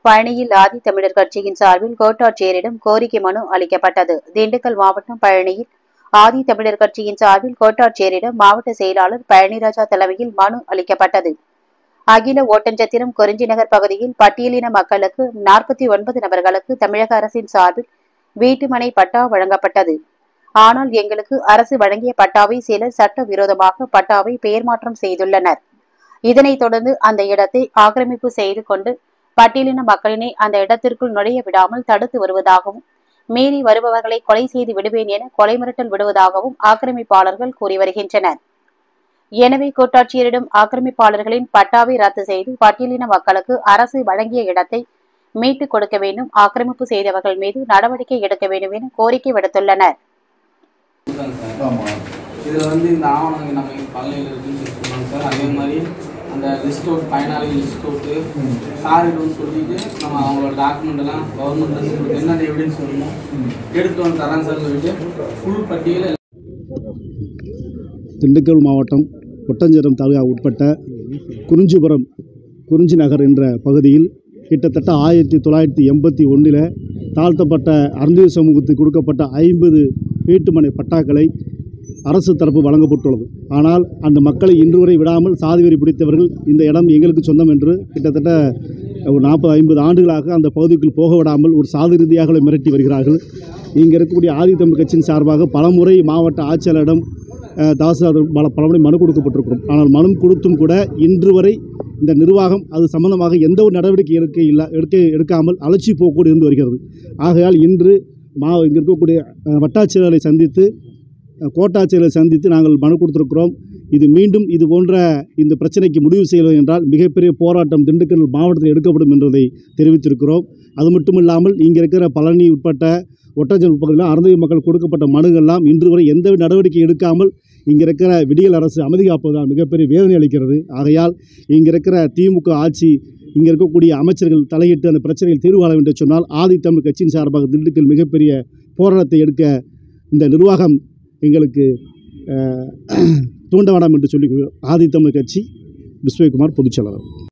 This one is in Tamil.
பழனியில் ஆதித்தமிழர் கட்சியின் சார்பில் கோட்டாட்சியரிடம் கோரிக்கை மனு அளிக்கப்பட்டது. திண்டுக்கல் மாவட்டம் பழனியில் ஆதித்தமிழர் கட்சியின் சார்பில் கோட்டாட்சியரிடம் மாவட்ட செயலாளர் பழனிராஜா தலைமையில் மனு அளிக்கப்பட்டது. அகில ஓட்டஞ்சத்திரம் குறிஞ்சி நகர் பகுதியில் பட்டியலின மக்களுக்கு 49 நபர்களுக்கு தமிழக அரசின் சார்பில் வீட்டுமனை பட்டா வழங்கப்பட்டது. ஆனால் எங்களுக்கு அரசு வழங்கிய பட்டாவை சிலர் சட்டவிரோதமாக பட்டாவை பெயர் மாற்றம் செய்துள்ளனர். இதனைத் தொடர்ந்து அந்த இடத்தை ஆக்கிரமிப்பு செய்து கொண்டு பட்டியலின மக்களினை அந்த இடத்திற்குள் நுழைய விடாமல் தடுத்து வருவதாகவும், மீறி வருபவர்களை கொலை செய்து விடுவேன் என கொலை மிரட்டல் விடுவதாகவும் ஆக்கிரமிப்பாளர்கள் கூறி வருகின்றனர். எனவே கோட்டாட்சியரிடம் ஆக்கிரமிப்பாளர்களின் பட்டாவை ரத்து செய்து பட்டியலின மக்களுக்கு அரசு வழங்கிய இடத்தை மீட்டுக் கொடுக்க வேண்டும், ஆக்கிரமிப்பு செய்தவர்கள் மீது நடவடிக்கை எடுக்க வேண்டும் என கோரிக்கை விடுத்துள்ளனர். இதுல இந்த ஆவணம் நம்ம பழனியில் இருக்குன்னு சொல்லுவாங்க சார். அதே மாதிரி அந்த லிஸ்ட் அவுட் பயனாளி லிஸ்ட் அவுட்டு சாரிடும்னு சொல்லிட்டு நம்ம அவங்களோட டாக்குமெண்ட் எல்லாம் கவர்மெண்ட் என்னென்ன எவிடன்ஸ் சொல்லணும் எடுத்து வந்து தரேன் சார் சொல்லிட்டு ஃபுல் பட்டியலில். திண்டுக்கல் மாவட்டம் ஒட்டஞ்சத்திரம் தாலுகா உட்பட்ட குறிஞ்சிபுரம் குறிஞ்சி நகர் என்ற பகுதியில் கிட்டத்தட்ட 1981 தாழ்த்தப்பட்ட அருந்ததி சமூகத்துக்கு கொடுக்கப்பட்ட 50 வீட்டுமனை பட்டாக்களை அரசு தரப்பு வழங்கப்பட்டுள்ளது. ஆனால் அந்த மக்களை இன்று வரை விடாமல் சாதிவெறி பிடித்தவர்கள் இந்த இடம் எங்களுக்கு சொந்தம் என்று கிட்டத்தட்ட 40-50 ஆண்டுகளாக அந்த பகுதிக்குள் போக விடாமல் ஒரு சாதி ரீதியாக மிரட்டி வருகிறார்கள். இங்கே இருக்கக்கூடிய ஆதித்தமிழர் கட்சியின் சார்பாக பலமுறை மாவட்ட ஆட்சியாளரிடம் தாசில்தார் பலமுறை மனு கொடுக்கப்பட்டிருக்கிறோம். ஆனால் மனு கொடுத்தும் கூட இன்று வரை இந்த நிர்வாகம் அது சம்பந்தமாக எந்த ஒரு நடவடிக்கை எடுக்காமல் அலட்சி போக்கூட இருந்து வருகிறது. ஆகையால் இன்று இங்கே இருக்கக்கூடிய வட்டாட்சியர்களை சந்தித்து கோட்டாட்சியர்களை சந்தித்து நாங்கள் மனு கொடுத்திருக்கிறோம். இது மீண்டும் இது போன்ற இந்த பிரச்சனைக்கு முடிவு செய்வது என்றால் மிகப்பெரிய போராட்டம் திண்டுக்கல் மாவட்டத்தில் எடுக்கப்படும் என்பதை தெரிவித்திருக்கிறோம். அது மட்டும் இல்லாமல் இங்கே இருக்கிற பழனி உட்பட்ட ஒட்டஞ்சத்திரம் பகுதியில் அருந்ததி மக்கள் கொடுக்கப்பட்ட மனுகள்லாம் இன்று வரை எந்த நடவடிக்கை எடுக்காமல் இங்கே இருக்கிற விடியல் அரசு அமைதி காப்பதுதான் மிகப்பெரிய வேதனை அளிக்கிறது. ஆகையால் இங்கே இருக்கிற திமுக ஆட்சி இங்கே இருக்கக்கூடிய அமைச்சர்கள் தலையிட்டு அந்த பிரச்சனையில் தீர்வு காண வேண்டும் என்று சொன்னால் ஆதித்தமிழ் கட்சியின் சார்பாக திண்டுக்கல் மிகப்பெரிய போராட்டத்தை எடுக்க இந்த நிர்வாகம் எங்களுக்கு தூண்ட வேண்டாம் என்று சொல்லி ஆதித்தமிழ் கட்சி விஸ்வகுமார் பொதுச்செயலாளர்.